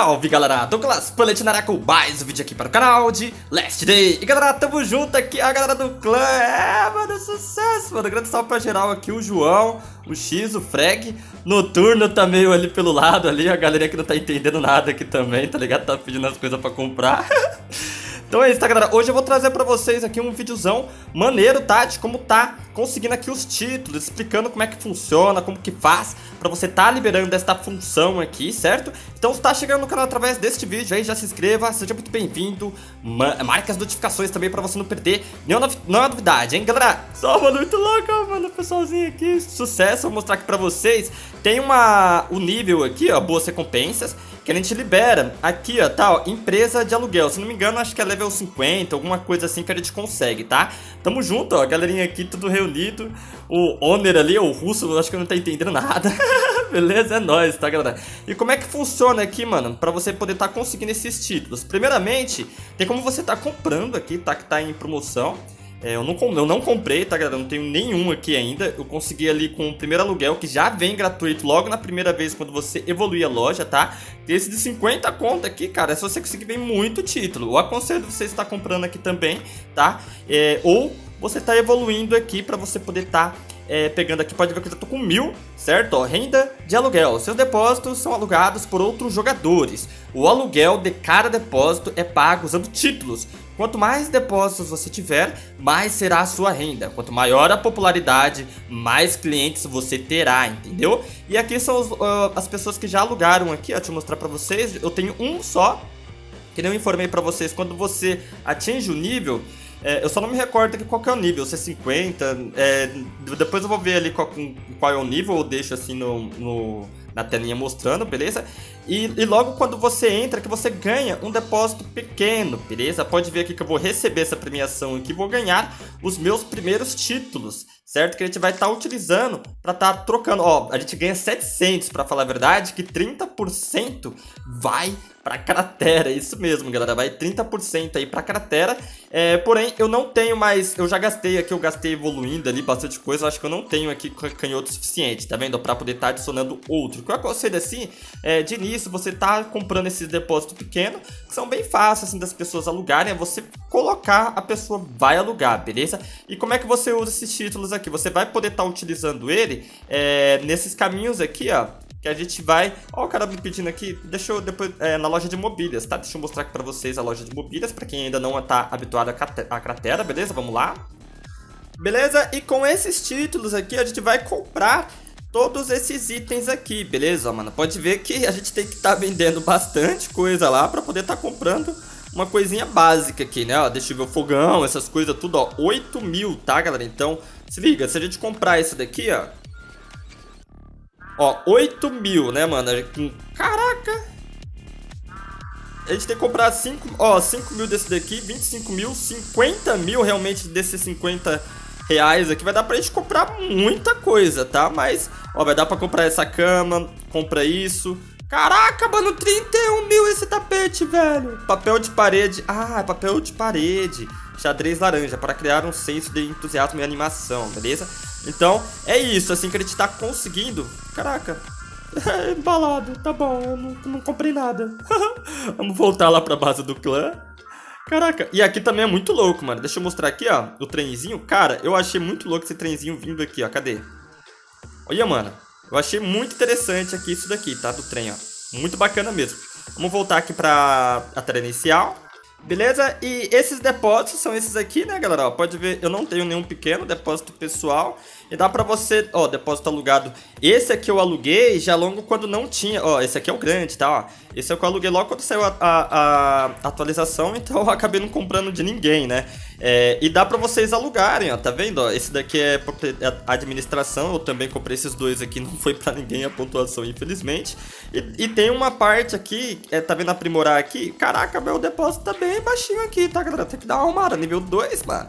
Salve galera, Douglas Platinará com mais um vídeo aqui para o canal de Last Day. E galera, tamo junto aqui, a galera do clã. Mano, sucesso, mano. Grande salve pra geral aqui, o João, o X, o Freg. Noturno tá meio ali pelo lado ali, a galera que não tá entendendo nada aqui também, tá ligado? Tá pedindo as coisas pra comprar. Então é isso, tá galera, hoje eu vou trazer pra vocês aqui um videozão maneiro, tá? De como tá conseguindo aqui os títulos, explicando como é que funciona, como que faz pra você tá liberando esta função aqui, certo? Então se tá chegando no canal através deste vídeo aí, já se inscreva, seja muito bem-vindo, marque as notificações também pra você não perder nenhuma novidade, hein galera? Só mano, muito louco, mano, pessoalzinho aqui, sucesso, vou mostrar aqui pra vocês. Tem o nível aqui, ó, boas recompensas, que a gente libera aqui, ó, tá, ó, empresa de aluguel. Se não me engano, acho que é level 50, alguma coisa assim que a gente consegue, tá? Tamo junto, ó, galerinha aqui, tudo reunido. O owner ali, o russo, acho que não tá entendendo nada. Beleza? É nóis, tá, galera? E como é que funciona aqui, mano, pra você poder tá conseguindo esses títulos? Primeiramente, tem como você tá comprando aqui, tá, que tá em promoção. Eu não comprei, tá galera, não tenho nenhum aqui ainda. Eu consegui ali com o primeiro aluguel, que já vem gratuito logo na primeira vez quando você evoluir a loja, tá? Esse de 50 conto aqui, cara, é só você conseguir ver muito título. Eu aconselho você estar comprando aqui também, tá? Ou você tá evoluindo aqui pra você poder tá pegando aqui, pode ver que eu já tô com 1000, certo? Ó, renda de aluguel. Seus depósitos são alugados por outros jogadores. O aluguel de cada depósito é pago usando títulos. Quanto mais depósitos você tiver, mais será a sua renda. Quanto maior a popularidade, mais clientes você terá, entendeu? E aqui são as pessoas que já alugaram aqui, ó, deixa eu mostrar pra vocês. Eu tenho um só, que nem eu informei pra vocês, quando você atinge o nível... eu só não me recordo aqui qual que é o nível, se é 50, depois eu vou ver ali qual é o nível, eu deixo assim na telinha mostrando, beleza? E logo quando você entra, que você ganha um depósito pequeno, beleza? Pode ver aqui que eu vou receber essa premiação aqui, vou ganhar os meus primeiros títulos, certo? Que a gente vai estar utilizando para estar trocando, ó, a gente ganha 700, para falar a verdade, que 30% vai pra cratera, isso mesmo, galera, vai 30% aí pra cratera, porém, eu não tenho mais, eu já gastei aqui, eu gastei evoluindo ali bastante coisa, eu acho que eu não tenho aqui canhoto suficiente, tá vendo? Pra poder estar adicionando outro. O que eu aconselho assim, de início, você tá comprando esses depósitos pequenos, que são bem fáceis, assim, das pessoas alugarem, é você colocar, a pessoa vai alugar, beleza? E como é que você usa esses títulos aqui? Você vai poder estar utilizando ele, nesses caminhos aqui, ó, que a gente vai... Ó, o cara me pedindo aqui, deixa eu depois... na loja de mobílias, tá? Deixa eu mostrar aqui pra vocês a loja de mobílias, pra quem ainda não tá habituado à cratera, beleza? Vamos lá. Beleza? E com esses títulos aqui, a gente vai comprar todos esses itens aqui, beleza, mano? Pode ver que a gente tem que estar vendendo bastante coisa lá pra poder estar comprando uma coisinha básica aqui, né? Ó, deixa eu ver o fogão, essas coisas tudo, ó. 8.000, tá, galera? Então, se liga, se a gente comprar esse daqui, ó, 8.000, né, mano? Caraca! A gente tem que comprar 5.000 desse daqui, 25.000, 50.000 realmente desses 50 reais aqui. Vai dar pra gente comprar muita coisa, tá? Mas, ó, vai dar pra comprar essa cama, compra isso. Caraca, mano, 31.000 esse tapete, velho. Papel de parede. Ah, papel de parede. Xadrez laranja, para criar um senso de entusiasmo e animação, beleza? Então, é isso, assim que a gente tá conseguindo. Caraca, embalado, tá bom, eu não comprei nada. Vamos voltar lá pra base do clã. Caraca, e aqui também é muito louco, mano. Deixa eu mostrar aqui, ó, o trenzinho. Cara, eu achei muito louco esse trenzinho vindo aqui, ó, cadê? Olha, mano, eu achei muito interessante aqui isso daqui, tá, do trem, ó. Muito bacana mesmo. Vamos voltar aqui pra a tela inicial. Beleza? E esses depósitos são esses aqui, né, galera? Ó, pode ver, eu não tenho nenhum pequeno depósito pessoal. E dá pra você, ó, depósito alugado. Esse aqui eu aluguei já logo quando não tinha. Ó, esse aqui é o grande, tá? Ó, esse é o que eu aluguei logo quando saiu a atualização. Então eu acabei não comprando de ninguém, né? E dá pra vocês alugarem, ó, tá vendo? Ó, esse daqui é administração. Eu também comprei esses dois aqui, não foi pra ninguém a pontuação, infelizmente. E tem uma parte aqui, tá vendo aprimorar aqui? Caraca, meu depósito tá bem baixinho aqui, tá, galera? Tem que dar uma arrumada, nível 2, mano.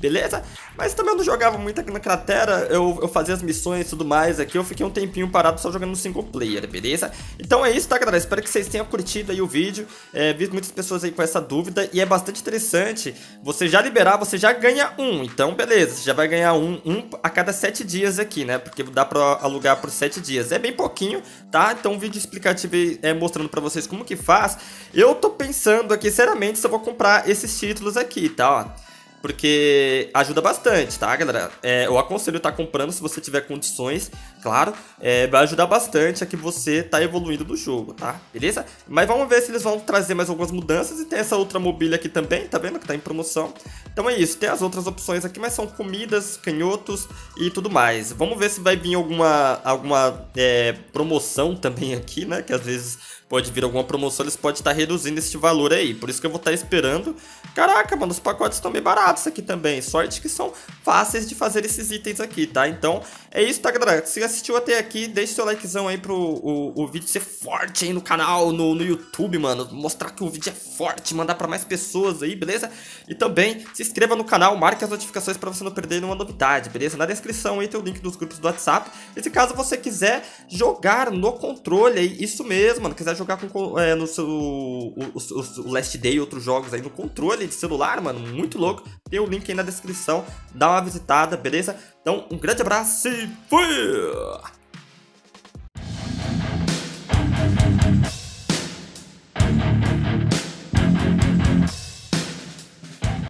beleza? Mas também eu não jogava muito aqui na cratera, eu fazia as missões e tudo mais aqui, eu fiquei um tempinho parado só jogando no single player, beleza? Então é isso, tá, galera? Espero que vocês tenham curtido aí o vídeo, vi muitas pessoas aí com essa dúvida, e é bastante interessante, você já liberar, você já ganha um, então beleza, você já vai ganhar um a cada 7 dias aqui, né? Porque dá pra alugar por 7 dias, é bem pouquinho, tá? Então um vídeo explicativo aí, mostrando pra vocês como que faz. Eu tô pensando aqui, seriamente, se eu vou comprar esses títulos aqui, tá, ó. Porque ajuda bastante, tá, galera? Eu aconselho estar comprando se você tiver condições, claro. Vai ajudar bastante a que você tá evoluindo no jogo, tá? Beleza? Mas vamos ver se eles vão trazer mais algumas mudanças. E tem essa outra mobília aqui também, tá vendo? Que tá em promoção. Então é isso, tem as outras opções aqui, mas são comidas, canhotos e tudo mais. Vamos ver se vai vir alguma promoção também aqui, né? Que às vezes pode vir alguma promoção, eles podem estar reduzindo este valor aí. Por isso que eu vou estar esperando. Caraca, mano, os pacotes estão bem baratos aqui também. Sorte que são fáceis de fazer esses itens aqui, tá? Então, é isso, tá, galera? Se assistiu até aqui, deixe seu likezão aí pro o vídeo ser forte aí no canal, no YouTube, mano. Mostrar que o vídeo é forte, mandar pra mais pessoas aí, beleza? E também, se inscreva no canal, marque as notificações pra você não perder nenhuma novidade, beleza? Na descrição aí tem o link dos grupos do WhatsApp. E se caso você quiser jogar no controle aí, isso mesmo, mano, quiser jogar no seu o Last Day e outros jogos aí no controle de celular, mano, muito louco. Tem o link aí na descrição, dá uma visitada, beleza? Então, um grande abraço e fui!